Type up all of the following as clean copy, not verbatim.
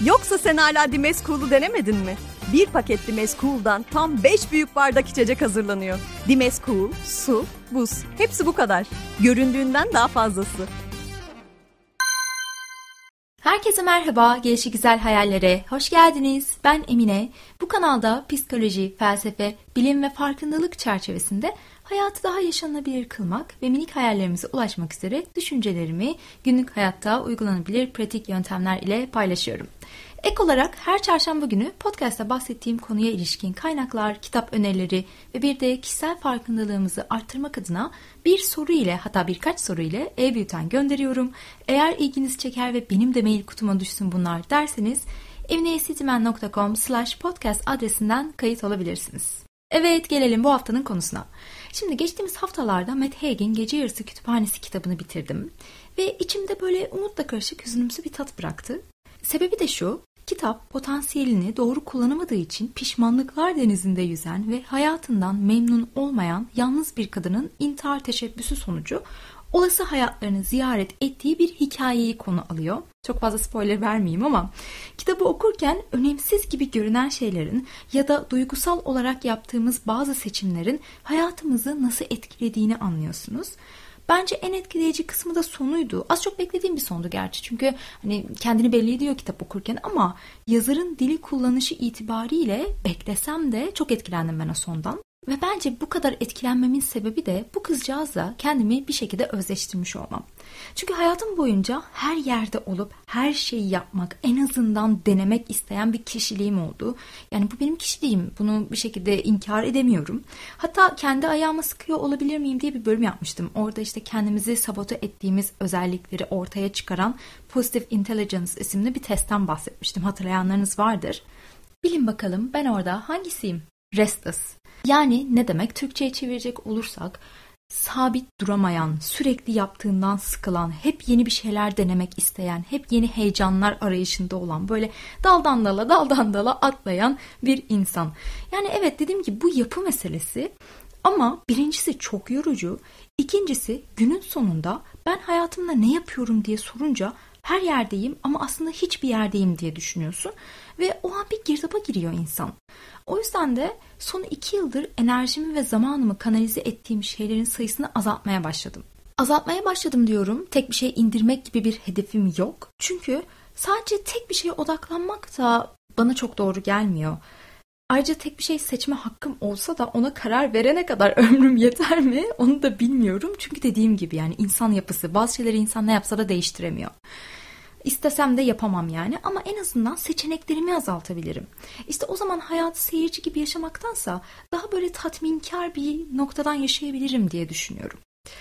Yoksa sen hala Dimes Cool'u denemedin mi? Bir paket Dimes Cool'dan tam 5 büyük bardak içecek hazırlanıyor. Dimes Cool, su, buz. Hepsi bu kadar. Göründüğünden daha fazlası. Herkese merhaba, Gelişigüzel Hayallere hoş geldiniz. Ben Emine. Bu kanalda psikoloji, felsefe, bilim ve farkındalık çerçevesinde hayatı daha yaşanabilir kılmak ve minik hayallerimize ulaşmak üzere düşüncelerimi günlük hayatta uygulanabilir pratik yöntemler ile paylaşıyorum. Ek olarak her çarşamba günü podcast'ta bahsettiğim konuya ilişkin kaynaklar, kitap önerileri ve bir de kişisel farkındalığımızı arttırmak adına bir soru ile, hatta birkaç soru ile e-bülten gönderiyorum. Eğer ilginizi çeker ve benim de mail kutuma düşsün bunlar derseniz emineyesetimel.com/podcast adresinden kayıt olabilirsiniz. Evet, gelelim bu haftanın konusuna. Şimdi geçtiğimiz haftalarda Matt Haig'in Gece Yarısı Kütüphanesi kitabını bitirdim ve içimde böyle umutla karışık hüzünümsü bir tat bıraktı. Sebebi de şu: kitap potansiyelini doğru kullanamadığı için pişmanlıklar denizinde yüzen ve hayatından memnun olmayan yalnız bir kadının intihar teşebbüsü sonucu olası hayatlarını ziyaret ettiği bir hikayeyi konu alıyor. Çok fazla spoiler vermeyeyim ama kitabı okurken önemsiz gibi görünen şeylerin ya da duygusal olarak yaptığımız bazı seçimlerin hayatımızı nasıl etkilediğini anlıyorsunuz. Bence en etkileyici kısmı da sonuydu. Az çok beklediğim bir sondu gerçi. Çünkü hani kendini belli ediyor kitap okurken ama yazarın dili kullanışı itibariyle beklesem de çok etkilendim ben o sondan. Ve bence bu kadar etkilenmemin sebebi de bu kızcağızla kendimi bir şekilde özleştirmiş olmam. Çünkü hayatım boyunca her yerde olup her şeyi yapmak, en azından denemek isteyen bir kişiliğim oldu. Yani bu benim kişiliğim. Bunu bir şekilde inkar edemiyorum. Hatta kendi ayağıma sıkıyor olabilir miyim diye bir bölüm yapmıştım. Orada işte kendimizi sabote ettiğimiz özellikleri ortaya çıkaran Positive Intelligence isimli bir testten bahsetmiştim. Hatırlayanlarınız vardır. Bilin bakalım ben orada hangisiyim? Restless. Yani ne demek? Türkçe'ye çevirecek olursak sabit duramayan, sürekli yaptığından sıkılan, hep yeni bir şeyler denemek isteyen, hep yeni heyecanlar arayışında olan, böyle daldan dala atlayan bir insan. Yani evet, dediğim gibi bu yapı meselesi ama birincisi çok yorucu, ikincisi günün sonunda ben hayatımda ne yapıyorum diye sorunca her yerdeyim ama aslında hiçbir yerdeyim diye düşünüyorsun ve o an bir girdaba giriyor insan. O yüzden de son 2 yıldır enerjimi ve zamanımı kanalize ettiğim şeylerin sayısını azaltmaya başladım. Azaltmaya başladım diyorum. Tek bir şey indirmek gibi bir hedefim yok. Çünkü sadece tek bir şeye odaklanmak da bana çok doğru gelmiyor. Ayrıca tek bir şey seçme hakkım olsa da ona karar verene kadar ömrüm yeter mi? Onu da bilmiyorum. Çünkü dediğim gibi yani insan yapısı, bazı şeyleri insan ne yapsa da değiştiremiyor. İstesem de yapamam yani, ama en azından seçeneklerimi azaltabilirim. İşte o zaman hayatı seyirci gibi yaşamaktansa daha böyle tatminkar bir noktadan yaşayabilirim diye düşünüyorum.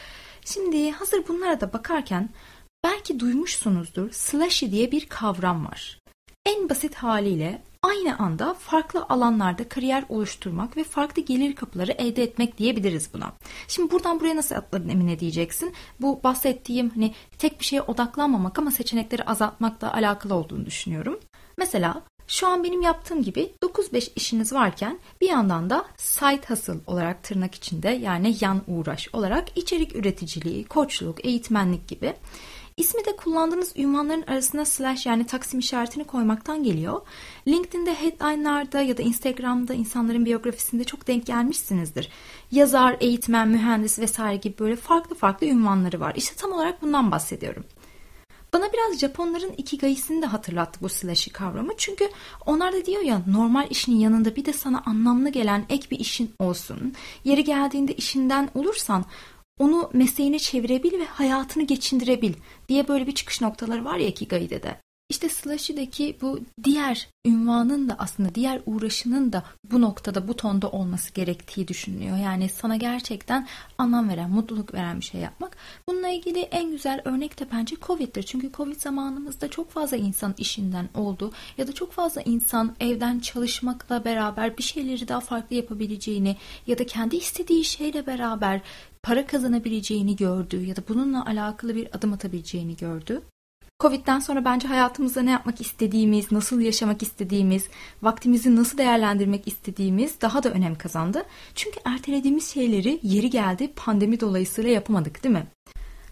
Şimdi hazır bunlara da bakarken belki duymuşsunuzdur, slashy diye bir kavram var. En basit haliyle aynı anda farklı alanlarda kariyer oluşturmak ve farklı gelir kapıları elde etmek diyebiliriz buna. Şimdi buradan buraya nasıl atladın Emine diyeceksin. Bu bahsettiğim hani tek bir şeye odaklanmamak ama seçenekleri azaltmakla alakalı olduğunu düşünüyorum. Mesela şu an benim yaptığım gibi 9-5 işiniz varken bir yandan da side hustle olarak tırnak içinde, yani yan uğraş olarak içerik üreticiliği, koçluk, eğitmenlik gibi. İsmi de kullandığınız ünvanların arasına slash yani taksim işaretini koymaktan geliyor. LinkedIn'de headline'larda ya da Instagram'da insanların biyografisinde çok denk gelmişsinizdir. Yazar, eğitmen, mühendis vesaire gibi böyle farklı ünvanları var. İşte tam olarak bundan bahsediyorum. Bana biraz Japonların ikigai'sini de hatırlattı bu slashy kavramı. Çünkü onlar da diyor ya, normal işinin yanında bir de sana anlamlı gelen ek bir işin olsun. Yeri geldiğinde işinden olursan onu mesleğine çevirebil ve hayatını geçindirebil diye böyle bir çıkış noktaları var ya ikigai'de de. İşte slashy'deki bu diğer ünvanın da aslında diğer uğraşının da bu noktada, bu tonda olması gerektiği düşünülüyor. Yani sana gerçekten anlam veren, mutluluk veren bir şey yapmak. Bununla ilgili en güzel örnek de bence Covid'dir. Çünkü Covid zamanımızda çok fazla insan işinden oldu ya da çok fazla insan evden çalışmakla beraber bir şeyleri daha farklı yapabileceğini ya da kendi istediği şeyle beraber para kazanabileceğini gördü ya da bununla alakalı bir adım atabileceğini gördü. Covid'den sonra bence hayatımızda ne yapmak istediğimiz, nasıl yaşamak istediğimiz, vaktimizi nasıl değerlendirmek istediğimiz daha da önem kazandı. Çünkü ertelediğimiz şeyleri yeri geldi pandemi dolayısıyla yapamadık, değil mi?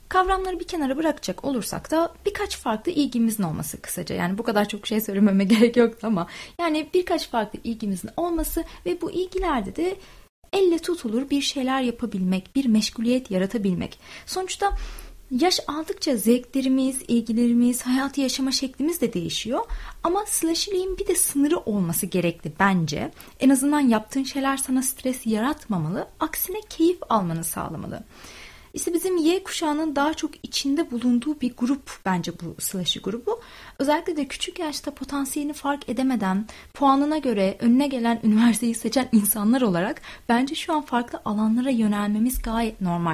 Kavramları bir kenara bırakacak olursak da birkaç farklı ilgimizin olması kısaca. Yani bu kadar çok şey söylememe gerek yoktu ama yani birkaç farklı ilgimizin olması ve bu ilgilerde de elle tutulur bir şeyler yapabilmek, bir meşguliyet yaratabilmek. Sonuçta yaş aldıkça zevklerimiz, ilgilerimiz, hayatı yaşama şeklimiz de değişiyor. Ama slashy'liğin bir de sınırı olması gerekli bence. En azından yaptığın şeyler sana stres yaratmamalı, aksine keyif almanı sağlamalı. İşte bizim Y kuşağının daha çok içinde bulunduğu bir grup bence bu slashy grubu. Özellikle de küçük yaşta potansiyelini fark edemeden puanına göre önüne gelen üniversiteyi seçen insanlar olarak bence şu an farklı alanlara yönelmemiz gayet normal.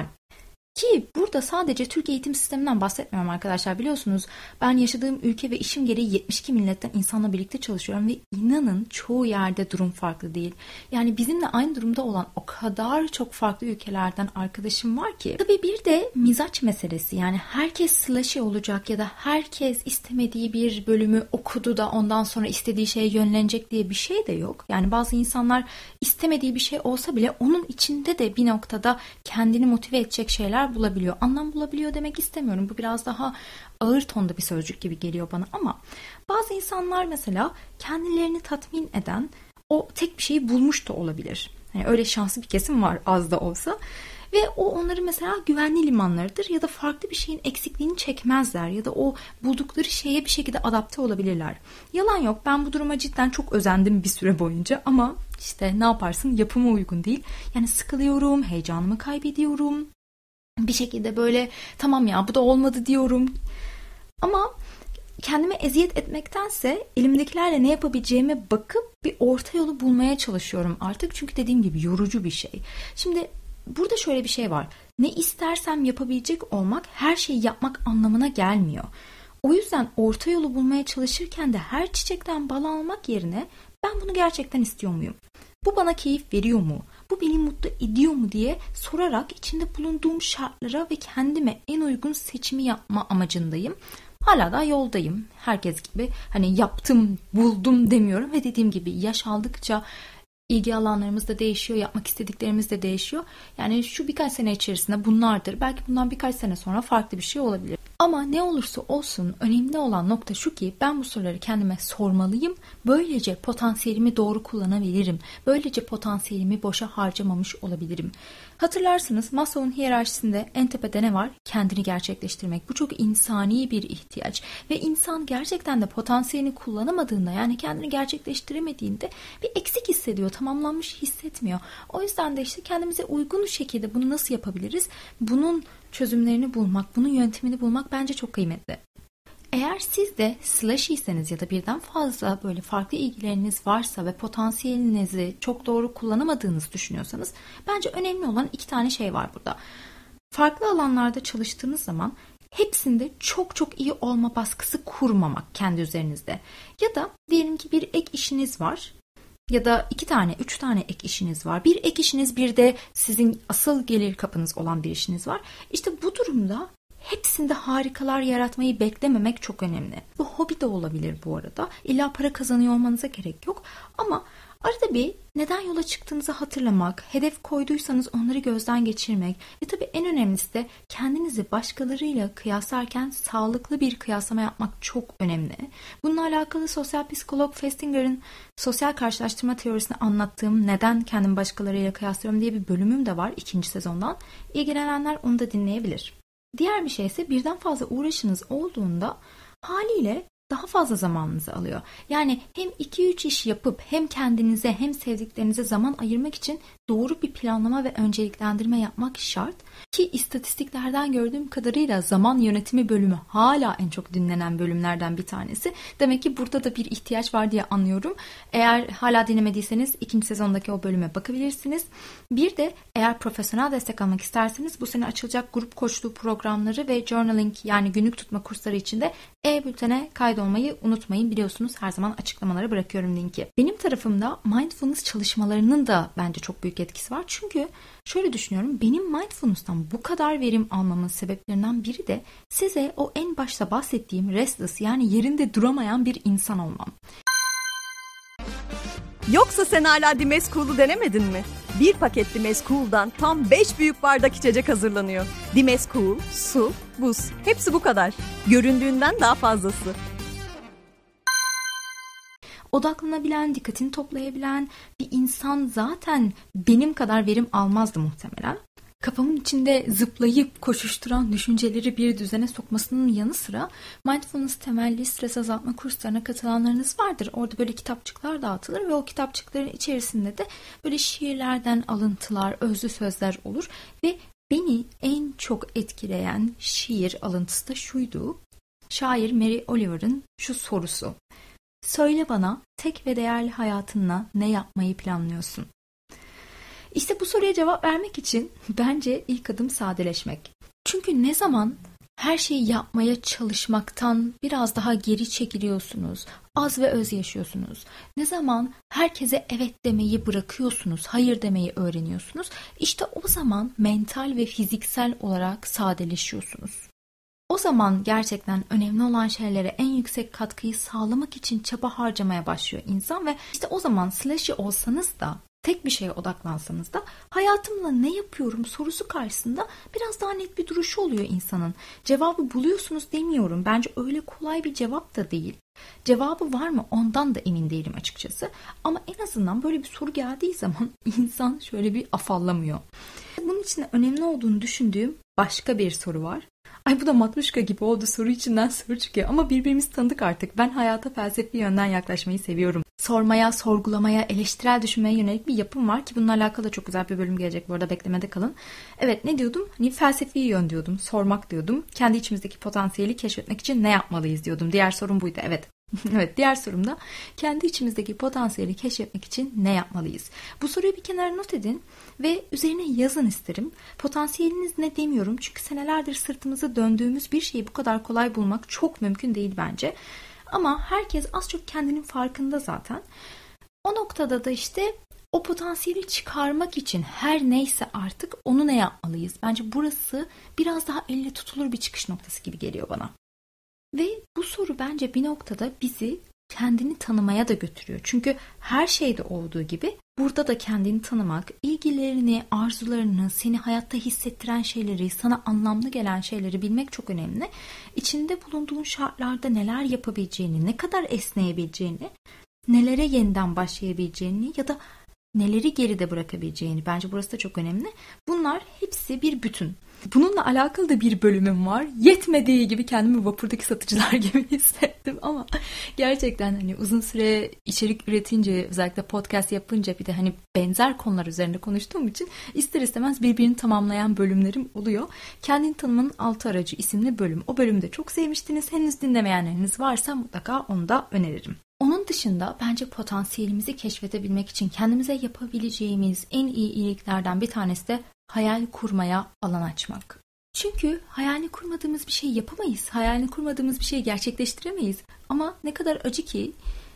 Ki burada sadece Türk eğitim sisteminden bahsetmiyorum arkadaşlar, biliyorsunuz ben yaşadığım ülke ve işim gereği 72 milletten insanla birlikte çalışıyorum ve inanın çoğu yerde durum farklı değil. Yani bizimle aynı durumda olan o kadar çok farklı ülkelerden arkadaşım var ki. Tabii bir de mizaç meselesi, yani herkes slashy olacak ya da herkes istemediği bir bölümü okudu da ondan sonra istediği şeye yönlenecek diye bir şey de yok. Yani bazı insanlar istemediği bir şey olsa bile onun içinde de bir noktada kendini motive edecek şeyler bulabiliyor. Anlam bulabiliyor demek istemiyorum. Bu biraz daha ağır tonda bir sözcük gibi geliyor bana ama bazı insanlar mesela kendilerini tatmin eden o tek bir şeyi bulmuş da olabilir. Yani öyle şanslı bir kesim var az da olsa. Ve o onların mesela güvenli limanlarıdır ya da farklı bir şeyin eksikliğini çekmezler ya da o buldukları şeye bir şekilde adapte olabilirler. Yalan yok, ben bu duruma cidden çok özendim bir süre boyunca ama işte ne yaparsın, yapıma uygun değil. Yani sıkılıyorum, heyecanımı kaybediyorum. Bir şekilde böyle tamam ya bu da olmadı diyorum. Ama kendime eziyet etmektense elimdekilerle ne yapabileceğime bakıp bir orta yolu bulmaya çalışıyorum artık. Çünkü dediğim gibi yorucu bir şey. Şimdi burada şöyle bir şey var. Ne istersem yapabilecek olmak her şeyi yapmak anlamına gelmiyor. O yüzden orta yolu bulmaya çalışırken de her çiçekten bal almak yerine ben bunu gerçekten istiyor muyum? Bu bana keyif veriyor mu? Bu beni mutlu ediyor mu diye sorarak içinde bulunduğum şartlara ve kendime en uygun seçimi yapma amacındayım. Hala da yoldayım. Herkes gibi hani yaptım, buldum demiyorum ve dediğim gibi yaş aldıkça ilgi alanlarımız da değişiyor, yapmak istediklerimiz de değişiyor. Yani şu birkaç sene içerisinde bunlardır. Belki bundan birkaç sene sonra farklı bir şey olabilir. Ama ne olursa olsun önemli olan nokta şu ki ben bu soruları kendime sormalıyım. Böylece potansiyelimi doğru kullanabilirim. Böylece potansiyelimi boşa harcamamış olabilirim. Hatırlarsınız Maslow'un hiyerarşisinde en tepede ne var? Kendini gerçekleştirmek. Bu çok insani bir ihtiyaç. Ve insan gerçekten de potansiyelini kullanamadığında, yani kendini gerçekleştiremediğinde bir eksik hissediyor. Tamamlanmış hissetmiyor. O yüzden de işte kendimize uygun şekilde bunu nasıl yapabiliriz? Bunun çözümlerini bulmak, bunun yöntemini bulmak bence çok kıymetli. Eğer siz de slashy'seniz ya da birden fazla böyle farklı ilgileriniz varsa ve potansiyelinizi çok doğru kullanamadığınızı düşünüyorsanız bence önemli olan 2 tane şey var burada. Farklı alanlarda çalıştığınız zaman hepsinde çok çok iyi olma baskısı kurmamak kendi üzerinizde. Ya da diyelim ki bir ek işiniz var. Ya da 2 tane, 3 tane ek işiniz var. Bir ek işiniz, bir de sizin asıl gelir kapınız olan bir işiniz var. İşte bu durumda hepsinde harikalar yaratmayı beklememek çok önemli. Bu hobi de olabilir bu arada. İlla para kazanıyor olmanıza gerek yok. Ama arada bir neden yola çıktığınızı hatırlamak, hedef koyduysanız onları gözden geçirmek ve tabii en önemlisi de kendinizi başkalarıyla kıyaslarken sağlıklı bir kıyaslama yapmak çok önemli. Bununla alakalı sosyal psikolog Festinger'ın sosyal karşılaştırma teorisini anlattığım neden kendimi başkalarıyla kıyaslıyorum diye bir bölümüm de var 2. sezondan. İlgilenenler onu da dinleyebilir. Diğer bir şey ise birden fazla uğraşınız olduğunda haliyle daha fazla zamanınızı alıyor. Yani hem 2-3 iş yapıp hem kendinize hem sevdiklerinize zaman ayırmak için doğru bir planlama ve önceliklendirme yapmak şart. Ki istatistiklerden gördüğüm kadarıyla zaman yönetimi bölümü hala en çok dinlenen bölümlerden bir tanesi. Demek ki burada da bir ihtiyaç var diye anlıyorum. Eğer hala dinlemediyseniz 2. sezondaki o bölüme bakabilirsiniz. Bir de eğer profesyonel destek almak isterseniz bu sene açılacak grup koçluğu programları ve journaling yani günlük tutma kursları için de e-bültene kaydolmayı unutmayın. Biliyorsunuz her zaman açıklamalara bırakıyorum linki. Benim tarafımda mindfulness çalışmalarının da bence çok büyük etkisi var. Çünkü şöyle düşünüyorum, benim mindfulness'tan bu kadar verim almamın sebeplerinden biri de size o en başta bahsettiğim restless yani yerinde duramayan bir insan olmam. Yoksa sen hala Dimes Cool'u denemedin mi? Bir paketli Mezcool'dan tam 5 büyük bardak içecek hazırlanıyor. Dimezcool, su, buz. Hepsi bu kadar. Göründüğünden daha fazlası. Odaklanabilen, dikkatini toplayabilen bir insan zaten benim kadar verim almazdı muhtemelen. Kafamın içinde zıplayıp koşuşturan düşünceleri bir düzene sokmasının yanı sıra mindfulness temelli stres azaltma kurslarına katılanlarınız vardır. Orada böyle kitapçıklar dağıtılır ve o kitapçıkların içerisinde de böyle şiirlerden alıntılar, özlü sözler olur ve beni en çok etkileyen şiir alıntısı da şuydu. Şair Mary Oliver'ın şu sorusu. Söyle bana tek ve değerli hayatınla ne yapmayı planlıyorsun? İşte bu soruya cevap vermek için bence ilk adım sadeleşmek. Çünkü ne zaman her şeyi yapmaya çalışmaktan biraz daha geri çekiliyorsunuz, az ve öz yaşıyorsunuz. Ne zaman herkese evet demeyi bırakıyorsunuz, hayır demeyi öğreniyorsunuz. İşte o zaman mental ve fiziksel olarak sadeleşiyorsunuz. O zaman gerçekten önemli olan şeylere en yüksek katkıyı sağlamak için çaba harcamaya başlıyor insan ve işte o zaman slashy olsanız da tek bir şeye odaklansanız da hayatımla ne yapıyorum sorusu karşısında biraz daha net bir duruşu oluyor insanın. Cevabı buluyorsunuz demiyorum. Bence öyle kolay bir cevap da değil. Cevabı var mı ondan da emin değilim açıkçası. Ama en azından böyle bir soru geldiği zaman insan şöyle bir afallamıyor. Bunun için önemli olduğunu düşündüğüm başka bir soru var. Ay bu da matruşka gibi oldu, soru içinden soru çıkıyor ama birbirimizi tanıdık artık. Ben hayata felsefi yönden yaklaşmayı seviyorum. Sormaya, sorgulamaya, eleştirel düşünmeye yönelik bir yapım var ki bununla alakalı çok güzel bir bölüm gelecek, bu arada beklemede kalın. Evet, ne diyordum? Hani felsefi yön diyordum, sormak diyordum. Kendi içimizdeki potansiyeli keşfetmek için ne yapmalıyız diyordum. Diğer sorum buydu, evet. Evet, diğer sorum da kendi içimizdeki potansiyeli keşfetmek için ne yapmalıyız? Bu soruyu bir kenara not edin ve üzerine yazın isterim. Potansiyeliniz ne demiyorum çünkü senelerdir sırtımızı döndüğümüz bir şeyi bu kadar kolay bulmak çok mümkün değil bence. Ama herkes az çok kendinin farkında zaten. O noktada da işte o potansiyeli çıkarmak için her neyse artık onu ne yapmalıyız? Bence burası biraz daha elle tutulur bir çıkış noktası gibi geliyor bana. Ve bu soru bence bir noktada bizi kendini tanımaya da götürüyor. Çünkü her şeyde olduğu gibi burada da kendini tanımak, ilgilerini, arzularını, seni hayatta hissettiren şeyleri, sana anlamlı gelen şeyleri bilmek çok önemli. İçinde bulunduğun şartlarda neler yapabileceğini, ne kadar esneyebileceğini, nelere yeniden başlayabileceğini ya da neleri geride bırakabileceğini, bence burası da çok önemli. Bunlar hepsi bir bütün. Bununla alakalı da bir bölümüm var. Yetmediği gibi kendimi vapurdaki satıcılar gibi hissettim ama gerçekten hani uzun süre içerik üretince, özellikle podcast yapınca bir de hani benzer konular üzerinde konuştuğum için ister istemez birbirini tamamlayan bölümlerim oluyor. Kendini tanımanın 6 aracı isimli bölüm. O bölümü de çok sevmiştiniz. Henüz dinlemeyenleriniz varsa mutlaka onu da öneririm. Onun dışında bence potansiyelimizi keşfedebilmek için kendimize yapabileceğimiz en iyi iyiliklerden bir tanesi de hayal kurmaya alan açmak. Çünkü hayalini kurmadığımız bir şey yapamayız. Hayalini kurmadığımız bir şeyi gerçekleştiremeyiz. Ama ne kadar acı ki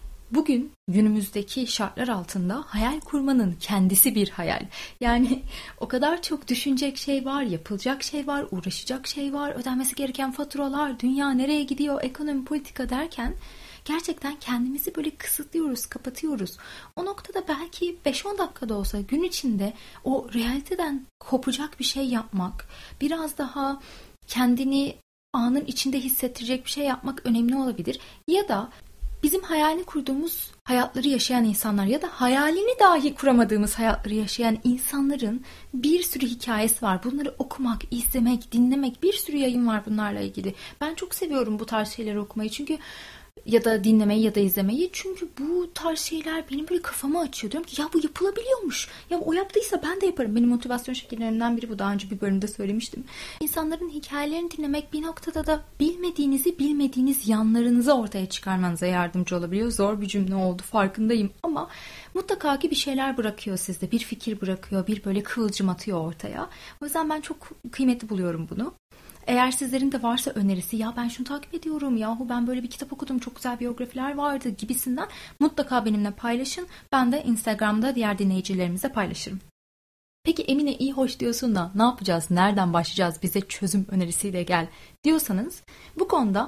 bugün günümüzdeki şartlar altında hayal kurmanın kendisi bir hayal. Yani o kadar çok düşünecek şey var, yapılacak şey var, uğraşacak şey var, ödenmesi gereken faturalar, dünya nereye gidiyor, ekonomi, politika derken gerçekten kendimizi böyle kısıtlıyoruz, kapatıyoruz. O noktada belki 5-10 dakikada olsa gün içinde o realiteden kopacak bir şey yapmak, biraz daha kendini anın içinde hissettirecek bir şey yapmak önemli olabilir. Ya da bizim hayalini kurduğumuz hayatları yaşayan insanlar ya da hayalini dahi kuramadığımız hayatları yaşayan insanların bir sürü hikayesi var. Bunları okumak, izlemek, dinlemek, bir sürü yayın var bunlarla ilgili. Ben çok seviyorum bu tarz şeyleri okumayı çünkü ya da dinlemeyi ya da izlemeyi. Çünkü bu tarz şeyler benim böyle kafamı açıyor. Diyorum ki ya bu yapılabiliyormuş. Ya o yaptıysa ben de yaparım. Benim motivasyon şekillerimden biri bu. Daha önce bir bölümde söylemiştim. İnsanların hikayelerini dinlemek bir noktada da bilmediğiniz yanlarınızı ortaya çıkarmanıza yardımcı olabiliyor. Zor bir cümle oldu farkındayım ama mutlaka ki bir şeyler bırakıyor sizde. Bir fikir bırakıyor. Bir böyle kıvılcım atıyor ortaya. O yüzden ben çok kıymetli buluyorum bunu. Eğer sizlerin de varsa önerisi, ya ben şunu takip ediyorum, yahu ben böyle bir kitap okudum, çok güzel biyografiler vardı gibisinden mutlaka benimle paylaşın. Ben de Instagram'da diğer dinleyicilerimize paylaşırım. Peki Emine iyi hoş diyorsun da ne yapacağız, nereden başlayacağız, bize çözüm önerisiyle gel diyorsanız bu konuda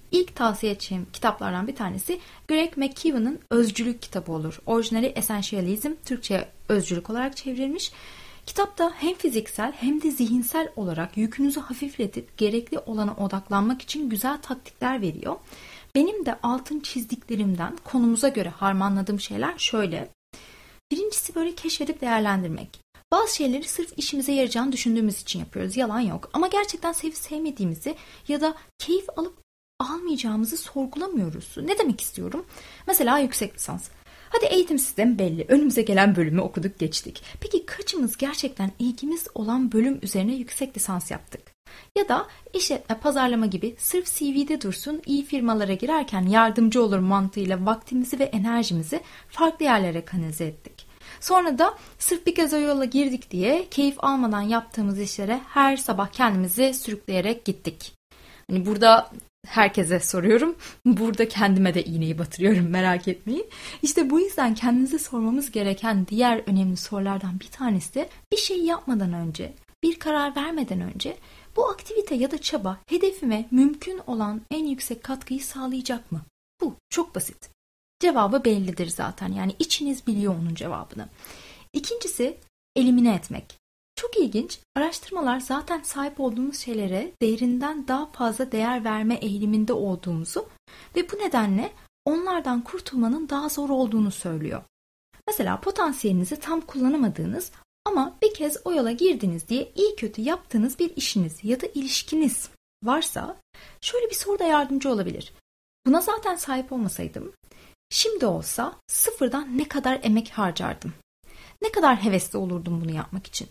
İlk tavsiye edeceğim kitaplardan bir tanesi Greg McKeown'ın Özcülük kitabı olur. Orijinali Essentialism, Türkçe'ye özcülük olarak çevrilmiş. Kitapta hem fiziksel hem de zihinsel olarak yükünüzü hafifletip gerekli olana odaklanmak için güzel taktikler veriyor. Benim de altın çizdiklerimden konumuza göre harmanladığım şeyler şöyle. Birincisi böyle keşfedip değerlendirmek. Bazı şeyleri sırf işimize yarayacağını düşündüğümüz için yapıyoruz. Yalan yok. Ama gerçekten sevip sevmediğimizi ya da keyif alıp almayacağımızı sorgulamıyoruz. Ne demek istiyorum? Mesela yüksek lisans. Hadi eğitim sistemi belli. Önümüze gelen bölümü okuduk geçtik. Peki kaçımız gerçekten ilgimiz olan bölüm üzerine yüksek lisans yaptık? Ya da işletme, pazarlama gibi sırf CV'de dursun, iyi firmalara girerken yardımcı olur mantığıyla vaktimizi ve enerjimizi farklı yerlere kanalize ettik. Sonra da sırf bir kez o yola girdik diye keyif almadan yaptığımız işlere her sabah kendimizi sürükleyerek gittik. Hani burada herkese soruyorum. Burada kendime de iğneyi batırıyorum, merak etmeyin. İşte bu yüzden kendinize sormamız gereken diğer önemli sorulardan bir tanesi de bir şey yapmadan önce, bir karar vermeden önce bu aktivite ya da çaba hedefime mümkün olan en yüksek katkıyı sağlayacak mı? Bu çok basit. Cevabı bellidir zaten. Yani içiniz biliyor onun cevabını. İkincisi elimine etmek. Çok ilginç. Araştırmalar zaten sahip olduğumuz şeylere değerinden daha fazla değer verme eğiliminde olduğumuzu ve bu nedenle onlardan kurtulmanın daha zor olduğunu söylüyor. Mesela potansiyelinizi tam kullanamadığınız ama bir kez o yola girdiniz diye iyi kötü yaptığınız bir işiniz ya da ilişkiniz varsa şöyle bir soruda yardımcı olabilir. Buna zaten sahip olmasaydım, şimdi olsa sıfırdan ne kadar emek harcardım? Ne kadar hevesli olurdum bunu yapmak için?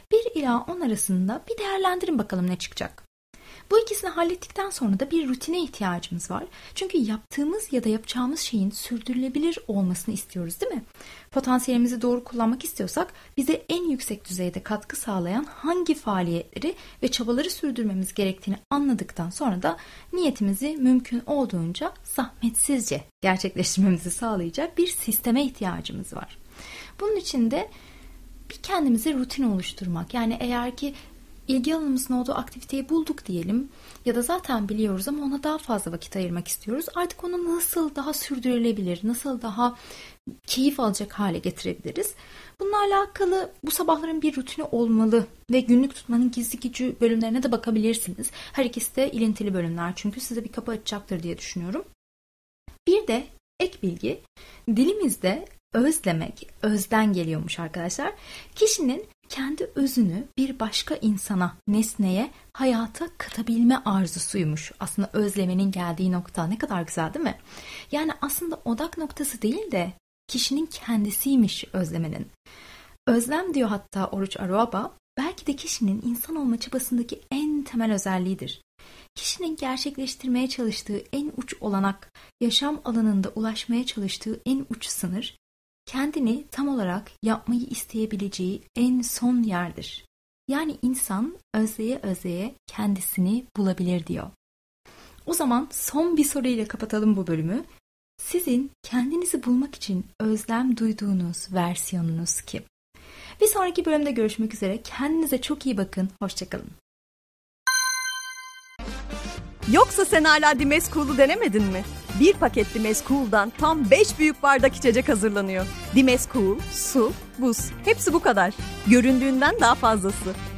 1 ila 10 arasında bir değerlendirin bakalım ne çıkacak. Bu ikisini hallettikten sonra da bir rutine ihtiyacımız var. Çünkü yaptığımız ya da yapacağımız şeyin sürdürülebilir olmasını istiyoruz, değil mi? Potansiyelimizi doğru kullanmak istiyorsak bize en yüksek düzeyde katkı sağlayan hangi faaliyetleri ve çabaları sürdürmemiz gerektiğini anladıktan sonra da niyetimizi mümkün olduğunca zahmetsizce gerçekleştirmemizi sağlayacak bir sisteme ihtiyacımız var. Bunun için de bir kendimize rutin oluşturmak. Yani eğer ki ilgi alanımızın olduğu aktiviteyi bulduk diyelim ya da zaten biliyoruz ama ona daha fazla vakit ayırmak istiyoruz. Artık onu nasıl daha sürdürülebilir, nasıl daha keyif alacak hale getirebiliriz? Bununla alakalı bu sabahların bir rutini olmalı ve günlük tutmanın gizli gücü bölümlerine de bakabilirsiniz. Her ikisi de ilintili bölümler çünkü size bir kapı açacaktır diye düşünüyorum. Bir de ek bilgi, dilimizde özlemek özden geliyormuş arkadaşlar. Kişinin kendi özünü bir başka insana, nesneye, hayata katabilme arzusuymuş. Aslında özlemenin geldiği nokta ne kadar güzel değil mi? Yani aslında odak noktası değil de kişinin kendisiymiş özlemenin. Özlem diyor hatta Oruç Aruaba, belki de kişinin insan olma çabasındaki en temel özelliğidir. Kişinin gerçekleştirmeye çalıştığı en uç olanak, yaşam alanında ulaşmaya çalıştığı en uç sınır, kendini tam olarak yapmayı isteyebileceği en son yerdir. Yani insan özleye özleye kendisini bulabilir diyor. O zaman son bir soruyla kapatalım bu bölümü. Sizin kendinizi bulmak için özlem duyduğunuz versiyonunuz kim? Bir sonraki bölümde görüşmek üzere. Kendinize çok iyi bakın. Hoşçakalın. Yoksa sen hala Dimescool'u denemedin mi? Bir paketli Dimescool'dan tam 5 büyük bardak içecek hazırlanıyor. Dimescool, su, buz, hepsi bu kadar. Göründüğünden daha fazlası.